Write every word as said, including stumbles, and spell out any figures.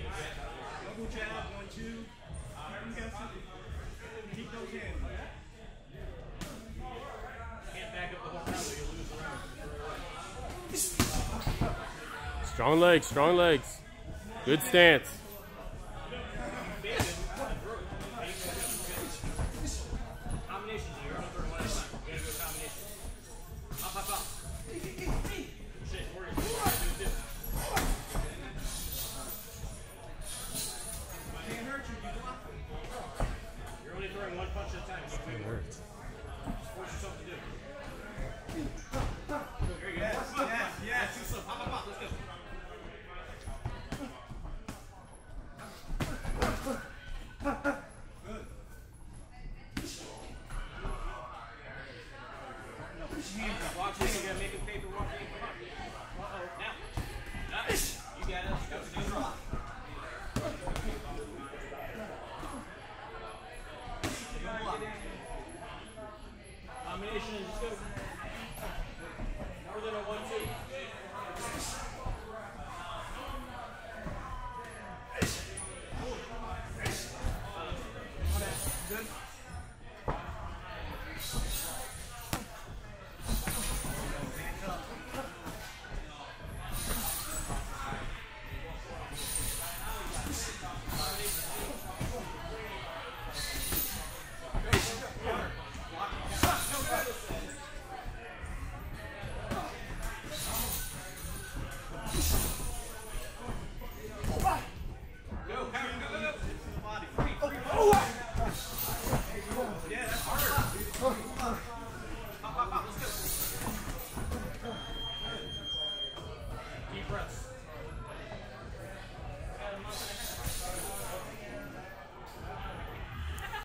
Double jab, one, two. You got to keep those hands. Can't back up the whole round, or you'll lose the round. Strong legs, strong legs. Good stance.